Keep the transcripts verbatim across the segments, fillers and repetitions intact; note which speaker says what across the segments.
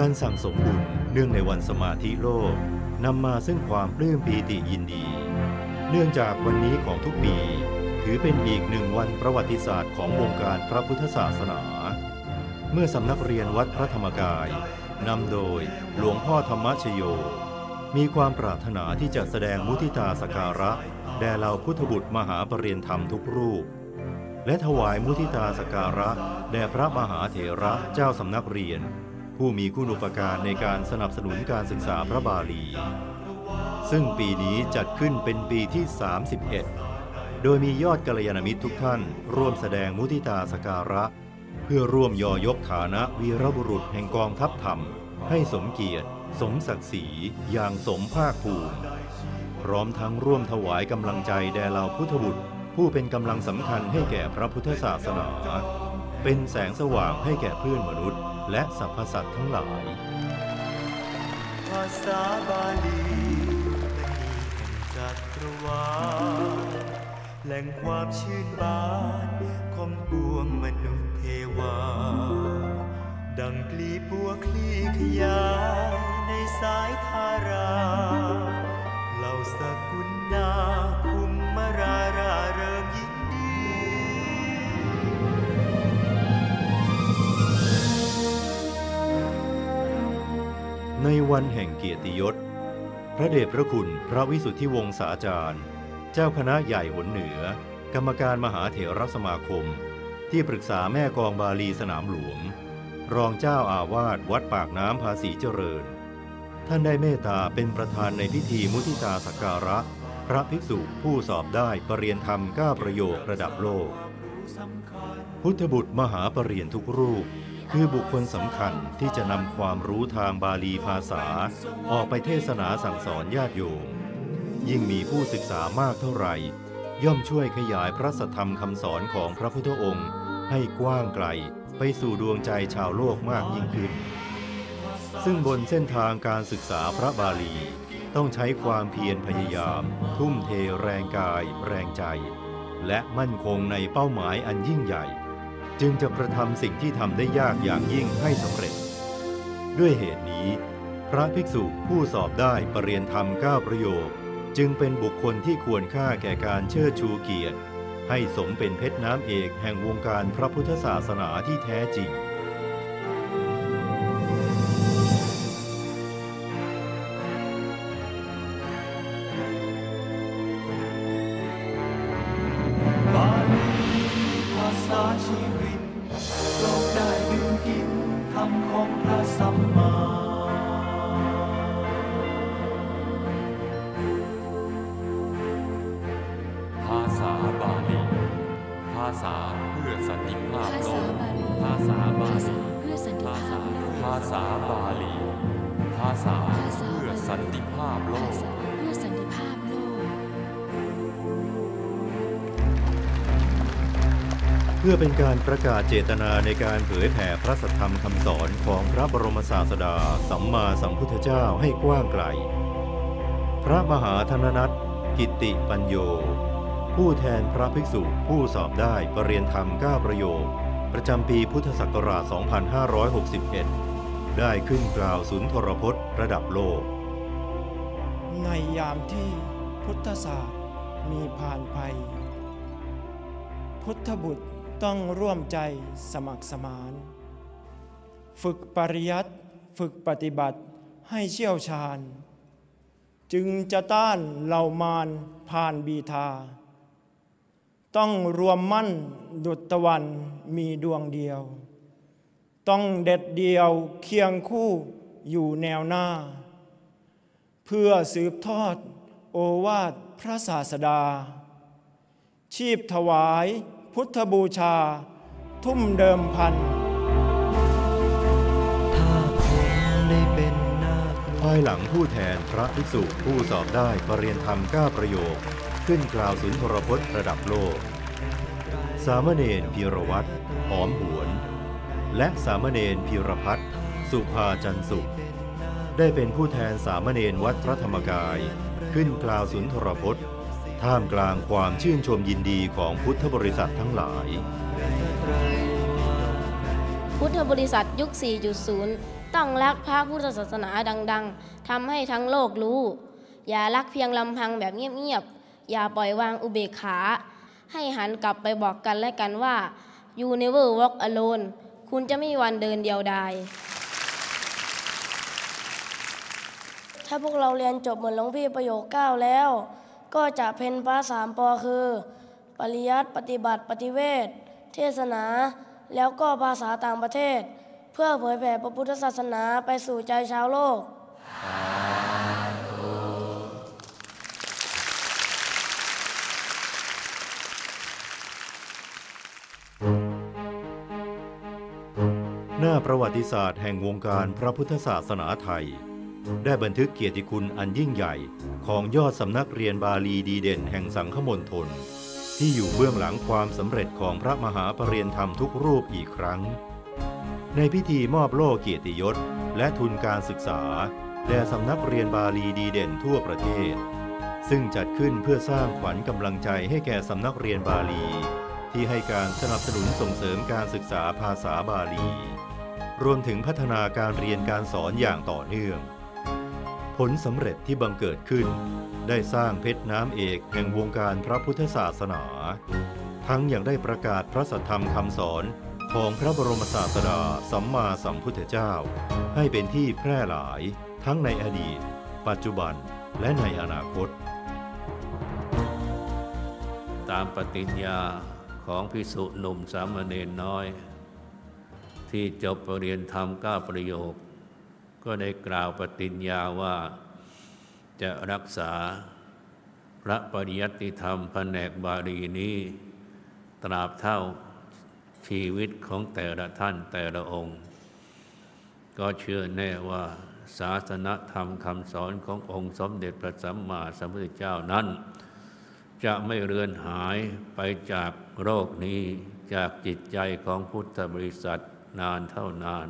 Speaker 1: การสั่งสมบุญเนื่องในวันสมาธิโลกนำมาซึ่งความปลื้มปีติยินดีเนื่องจากวันนี้ของทุกปีถือเป็นอีกหนึ่งวันประวัติศาสตร์ของวงการพระพุทธศาสนาเมื่อสำนักเรียนวัดพระธรรมกายนำโดยหลวงพ่อธรรมชโยมีความปรารถนาที่จะแสดงมุทิตาสักการะแด่เหล่าพุทธบุตรมหาปรริยนธรรมทุกรูปและถวายมุทิตาสักการะแด่พระมหาเถระเจ้าสำนักเรียนผู้มีคุณูปการในการสนับสนุนการศึกษาพระบาลีซึ่งปีนี้จัดขึ้นเป็นปีที่สามสิบเอ็ดโดยมียอดกัลยาณมิตรทุกท่านร่วมแสดงมุทิตาสักการะเพื่อร่วมยอยกฐานะวีรบุรุษแห่งกองทัพธรรมให้สมเกียรติสมศักดิ์ศรีอย่างสมภาคภูมิพร้อมทั้งร่วมถวายกำลังใจแด่เหล่าพุทธบุตรผู้เป็นกำลังสำคัญให้แก่พระพุทธศาสนาเป็นแสงสว่างให้แก่เพื่อนมนุษย์และสรรพสัตว์ทั้งหลาย
Speaker 2: ภาษาบาลีมณีแห่งจักรวาลแหล่งความชื่นบานของปวงมนุษย์เทวาดังกลีบัวคลี่ขยายในสายธาราเหล่าสกุลนาภูมิมาราราเริงยินดี
Speaker 1: ในวันแห่งเกียรติยศพระเดชพระคุณพระวิสุทธิวงศาจารย์เจ้าคณะใหญ่หนเหนือกรรมการมหาเถรสมาคมที่ปรึกษาแม่กองบาลีสนามหลวงรองเจ้าอาวาสวัดปากน้ำภาษีเจริญท่านได้เมตตาเป็นประธานในพิธีมุทิตาสักการะพระภิกษุผู้สอบได้ปรริญญาธรรมเก้าประโยคระดับโลกพุทธบุตรมหาปรริญญาทุกรูปคือบุคคลสำคัญที่จะนำความรู้ทางบาลีภาษาออกไปเทศนาสั่งสอนญาติโยมยิ่งมีผู้ศึกษามากเท่าไหร่ย่อมช่วยขยายพระสัทธรรมคำสอนของพระพุทธองค์ให้กว้างไกลไปสู่ดวงใจชาวโลกมากยิ่งขึ้นซึ่งบนเส้นทางการศึกษาพระบาลีต้องใช้ความเพียรพยายามทุ่มเทแรงกายแรงใจและมั่นคงในเป้าหมายอันยิ่งใหญ่จึงจะกระทำสิ่งที่ทำได้ยากอย่างยิ่งให้สำเร็จด้วยเหตุนี้พระภิกษุผู้สอบได้ปรริญญาธรรมเก้าประโยคจึงเป็นบุคคลที่ควรค่าแก่การเชิดชูเกียรติให้สมเป็นเพชรน้ำเอกแห่งวงการพระพุทธศาสนาที่แท้จริง
Speaker 2: บาลีภาษาชีวิตโลกได้ดื่มกินคำของพระสัมมา
Speaker 3: ภาษาบาลีภาษาเพื่อสันติภาพโลกภาษาบาลี
Speaker 4: เพื่อสันติภาพโลก
Speaker 3: ภาษาบาลีภาษาเพื่อสันติภาพโลก
Speaker 4: เพื่อสันติภาพโลก
Speaker 1: เพื่อเป็นการประกาศเจตนาในการเผยแผ่พระสัทธรรมคำสอนของพระบรมศาสดาสัมมาสัมพุทธเจ้าให้กว้างไกลพระมหาธนนัสกิตติปัญโยผู้แทนพระภิกษุผู้สอบได้ปรริญญาธรรมเก้าประโยคประจำปีพุทธศักราช สองพันห้าร้อยหกสิบเอ็ด ได้ขึ้นกล่าวสุนทรพจน์ระดับโลก
Speaker 5: ในยามที่พุทธศาสตร์มีผ่านภัยพุทธบุตรต้องร่วมใจสมัครสมานฝึกปริยัติฝึกปฏิบัติให้เชี่ยวชาญจึงจะต้านเหล่ามารผ่านบีทาต้องรวมมั่นดุจตะวันมีดวงเดียวต้องเด็ดเดียวเคียงคู่อยู่แนวหน้าเพื่อสืบทอดโอวาทพระศาสดาชีพถวายพุทธบูชาทุ่มเดิมพัน
Speaker 2: ถ้าผมได้เป็นนาค
Speaker 1: ภายหลังผู้แทนพระภิกษุผู้สอบได้ปรริญญาธรรมเก้าประโยคขึ้นกล่าวสุนทรพจน์ระดับโลกสามเณรพีรวัตรหอมหวนและสามเณรพีรพัฒน์สุภาจันสุขได้เป็นผู้แทนสามเณรวัดพระธรรมกายขึ้นกล่าวสุนทรพจน์ท่ามกลางความชื่นชมยินดีของพุทธบริษัททั้งหลาย
Speaker 4: พุทธบริษัทยุค สี่จุดศูนย์
Speaker 6: ต้องรักพระพุทธศาสนาดังๆทำให้ทั้งโลกรู้อย่ารักเพียงลำพังแบบเงียบๆอย่าปล่อยวางอุเบกขาให้หันกลับไปบอกกันและกันว่า You never walk alone คุณจะไม่มีวันเดินเดียวดายถ้าพวกเราเรียนจบเหมือนหลวงพี่ประโยคเก้าแล้วก็จะเพ็ญพระสามปอคือปริยัติปฏิบัติปฏิเวทเทศนาแล้วก็ภาษาต่างประเทศเพื่อเผยแผ่พระพุทธศาสนาไปสู่ใจชาวโลก
Speaker 1: หน้าประวัติศาสตร์แห่งวงการพระพุทธศาสนาไทยได้บันทึกเกียรติคุณอันยิ่งใหญ่ของยอดสำนักเรียนบาลีดีเด่นแห่งสังฆมณฑลที่อยู่เบื้องหลังความสำเร็จของพระมหาปรริยนธรรมทุกรูปอีกครั้งในพิธีมอบโล่เกียรติยศและทุนการศึกษาแด่สำนักเรียนบาลีดีเด่นทั่วประเทศซึ่งจัดขึ้นเพื่อสร้างขวัญกำลังใจให้แก่สำนักเรียนบาลีที่ให้การสนับสนุนส่งเสริมการศึกษาภาษาบาลีรวมถึงพัฒนาการเรียนการสอนอย่างต่อเนื่องผลสำเร็จที่บังเกิดขึ้นได้สร้างเพชรน้ำเอกแห่งวงการพระพุทธศาสนาทั้งยังได้ประกาศพระสัทธรรมคำสอนของพระบรมศาสดาสัมมาสัมพุทธเจ้าให้เป็นที่แพร่หลายทั้งในอดีตปัจจุบันและในอนาคต
Speaker 7: ตามปฏิญญาของภิกษุหนุ่มสามเณรน้อยที่จบปรริญญาธรรมเก้าประโยคก็ได้กล่าวปฏิญญาว่าจะรักษาพระปริยัติธรรมแผนกบาลีนี้ตราบเท่าชีวิตของแต่ละท่านแต่ละองค์ก็เชื่อแน่ว่าศาสนธรรมคำสอนขององค์สมเด็จพระสัมมาสัมพุทธเจ้านั้นจะไม่เรือนหายไปจากโลกนี้จากจิตใจของพุทธบริษัทนานเท่านาน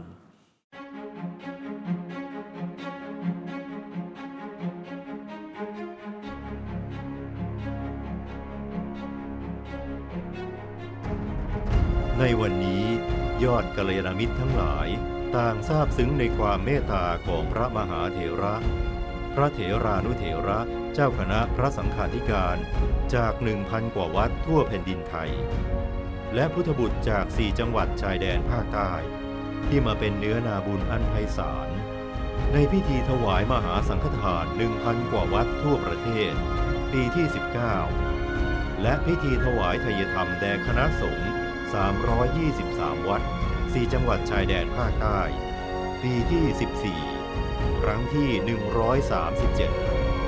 Speaker 1: ในวันนี้ยอดกัลยาณมิตรทั้งหลายต่างซาบซึ้งในความเมตตาของพระมหาเถระพระเถรานุเถระเจ้าคณะพระสังฆาธิการจากหนึ่งพันกว่าวัดทั่วแผ่นดินไทยและพุทธบุตรจากสี่จังหวัดชายแดนภาคใต้ที่มาเป็นเนื้อนาบุญอันไพศาลในพิธีถวายมหาสังฆทาน หนึ่งพัน กว่าวัดทั่วประเทศปีที่สิบเก้าและพิธีถวายไทยธรรมแด่คณะสงฆ์สามร้อยยี่สิบสามวัดสี่จังหวัดชายแดนภาคใต้ปีที่สิบสี่ครั้งที่หนึ่งร้อยสามสิบเจ็ด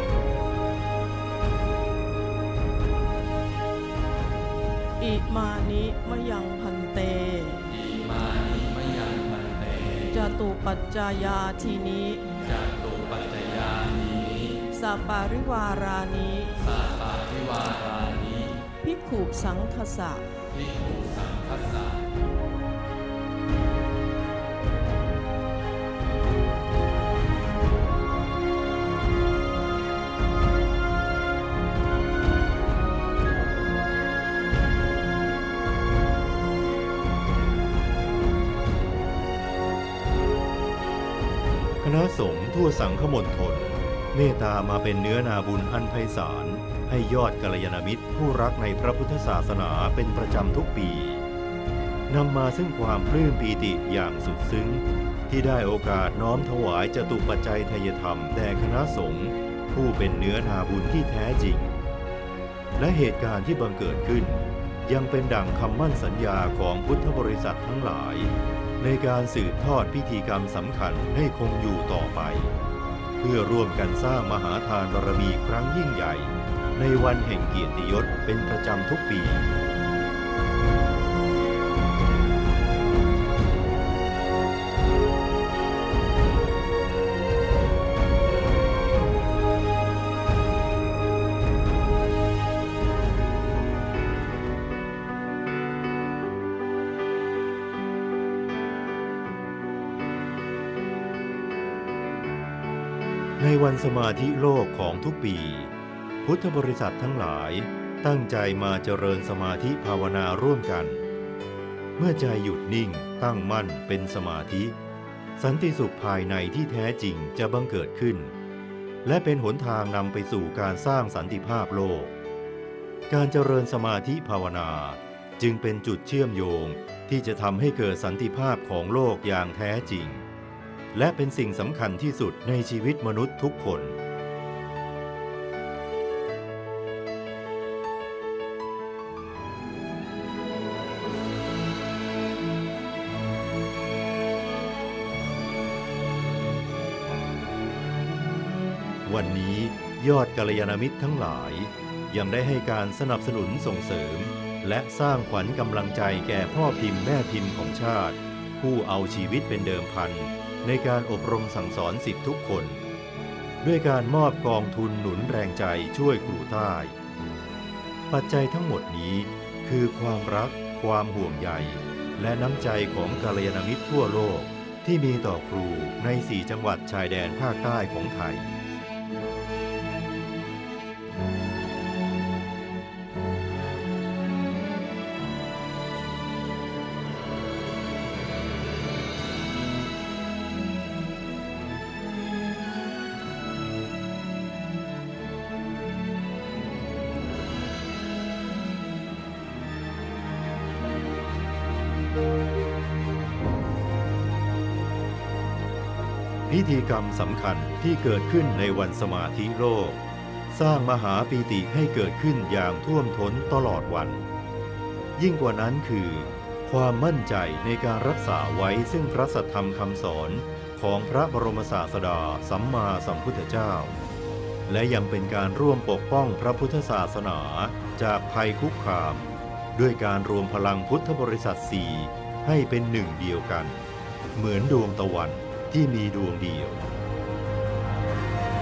Speaker 8: อิมานิมะยังพันเต
Speaker 3: อิมานิมะยังพันเต
Speaker 8: จตุปัจจายาทีนี้
Speaker 3: จตุปัจจายาทีนี้
Speaker 8: สัปปาริวารานิ
Speaker 3: สัปปาริวารานิ
Speaker 8: ภิกขุสังฆสะ
Speaker 3: ภิกขุสังฆสะ
Speaker 1: คณะสงฆ์ทั่วสังฆมณฑลเมตตามาเป็นเนื้อนาบุญอันไพศาลให้ยอดกัลยาณมิตรผู้รักในพระพุทธศาสนาเป็นประจำทุกปีนำมาซึ่งความปลื้มปีติอย่างสุดซึ้งที่ได้โอกาสน้อมถวายจตุปัจจัยไทยธรรมแด่คณะสงฆ์ผู้เป็นเนื้อนาบุญที่แท้จริงและเหตุการณ์ที่บังเกิดขึ้นยังเป็นดั่งคำมั่นสัญญาของพุทธบริษัททั้งหลายในการสืบทอดพิธีกรรมสำคัญให้คงอยู่ต่อไปเพื่อร่วมกันสร้างมหาทานบารมีครั้งยิ่งใหญ่ในวันแห่งเกียรติยศเป็นประจำทุกปีในวันสมาธิโลกของทุกปีพุทธบริษัททั้งหลายตั้งใจมาเจริญสมาธิภาวนาร่วมกันเมื่อใจหยุดนิ่งตั้งมั่นเป็นสมาธิสันติสุขภายในที่แท้จริงจะบังเกิดขึ้นและเป็นหนทางนำไปสู่การสร้างสันติภาพโลกการเจริญสมาธิภาวนาจึงเป็นจุดเชื่อมโยงที่จะทำให้เกิดสันติภาพของโลกอย่างแท้จริงและเป็นสิ่งสำคัญที่สุดในชีวิตมนุษย์ทุกคนวันนี้ยอดกัลยาณมิตรทั้งหลายยังได้ให้การสนับสนุนส่งเสริมและสร้างขวัญกำลังใจแก่พ่อพิมพ์แม่พิมพ์ของชาติผู้เอาชีวิตเป็นเดิมพันในการอบรมสั่งสอนศิษย์ทุกคนด้วยการมอบกองทุนหนุนแรงใจช่วยครูใต้ปัจจัยทั้งหมดนี้คือความรักความห่วงใยและน้ำใจของกัลยาณมิตรทั่วโลกที่มีต่อครูในสี่จังหวัดชายแดนภาคใต้ของไทยพิธีกรรมสำคัญที่เกิดขึ้นในวันสมาธิโลกสร้างมหาปีติให้เกิดขึ้นอย่างท่วมท้นตลอดวันยิ่งกว่านั้นคือความมั่นใจในการรักษาไว้ซึ่งพระสัทธรรมคำสอนของพระบรมศาสดาสัมมาสัมพุทธเจ้าและยังเป็นการร่วมปกป้องพระพุทธศาสนาจากภัยคุกคามด้วยการรวมพลังพุทธบริษัทสี่ให้เป็นหนึ่งเดียวกันเหมือนดวงตะวันที่มีดวงเดียว